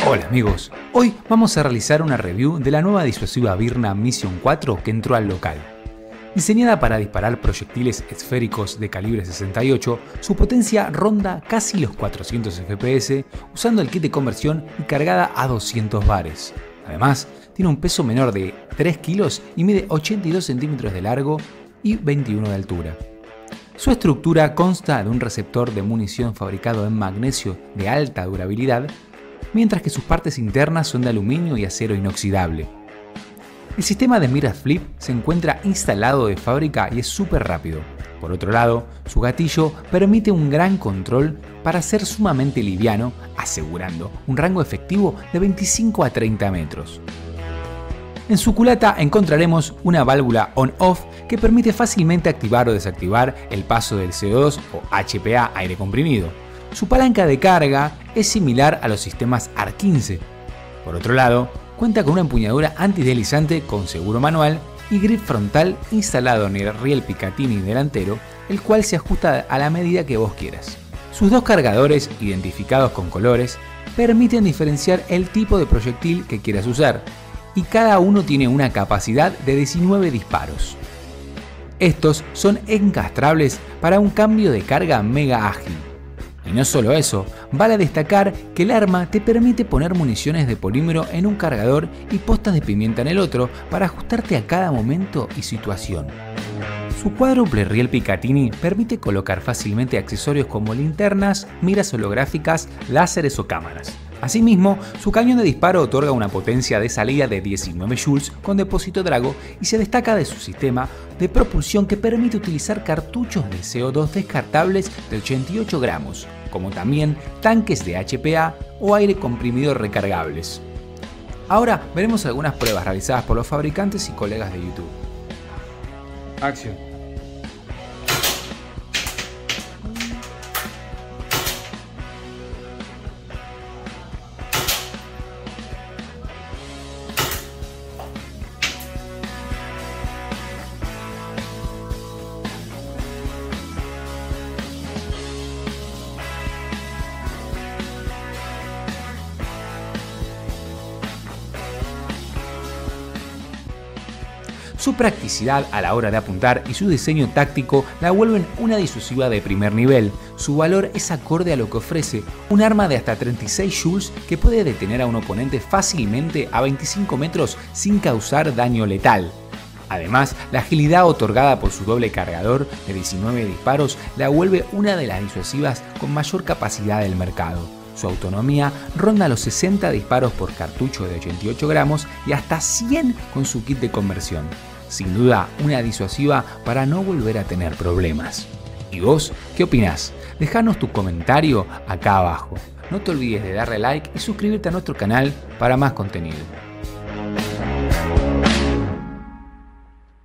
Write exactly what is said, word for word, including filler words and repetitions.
Hola amigos, hoy vamos a realizar una review de la nueva disuasiva Byrna Mission cuatro que entró al local. Diseñada para disparar proyectiles esféricos de calibre sesenta y ocho, su potencia ronda casi los cuatrocientos F P S usando el kit de conversión y cargada a doscientos bares. Además, tiene un peso menor de tres kilos y mide ochenta y dos centímetros de largo y veintiuno de altura. Su estructura consta de un receptor de munición fabricado en magnesio de alta durabilidad, mientras que sus partes internas son de aluminio y acero inoxidable. El sistema de mira flip se encuentra instalado de fábrica y es súper rápido. Por otro lado, su gatillo permite un gran control para ser sumamente liviano, asegurando un rango efectivo de veinticinco a treinta metros. En su culata encontraremos una válvula on-off que permite fácilmente activar o desactivar el paso del C O dos o H P A aire comprimido. Su palanca de carga es similar a los sistemas A R quince. Por otro lado, cuenta con una empuñadura antideslizante con seguro manual y grip frontal instalado en el riel Picatinny delantero, el cual se ajusta a la medida que vos quieras. Sus dos cargadores, identificados con colores, permiten diferenciar el tipo de proyectil que quieras usar, y cada uno tiene una capacidad de diecinueve disparos. Estos son encastrables para un cambio de carga mega ágil. Y no solo eso, vale destacar que el arma te permite poner municiones de polímero en un cargador y postas de pimienta en el otro para ajustarte a cada momento y situación. Su cuádruple riel Picatinny permite colocar fácilmente accesorios como linternas, miras holográficas, láseres o cámaras. Asimismo, su cañón de disparo otorga una potencia de salida de diecinueve joules con depósito Drago y se destaca de su sistema de propulsión que permite utilizar cartuchos de C O dos descartables de ochenta y ocho gramos, como también tanques de H P A o aire comprimido recargables. Ahora veremos algunas pruebas realizadas por los fabricantes y colegas de YouTube. Acción. Su practicidad a la hora de apuntar y su diseño táctico la vuelven una disuasiva de primer nivel. Su valor es acorde a lo que ofrece, un arma de hasta treinta y seis joules que puede detener a un oponente fácilmente a veinticinco metros sin causar daño letal. Además, la agilidad otorgada por su doble cargador de diecinueve disparos la vuelve una de las disuasivas con mayor capacidad del mercado. Su autonomía ronda los sesenta disparos por cartucho de ochenta y ocho gramos y hasta cien con su kit de conversión. Sin duda, una disuasiva para no volver a tener problemas. ¿Y vos qué opinás? Dejanos tu comentario acá abajo. No te olvides de darle like y suscribirte a nuestro canal para más contenido.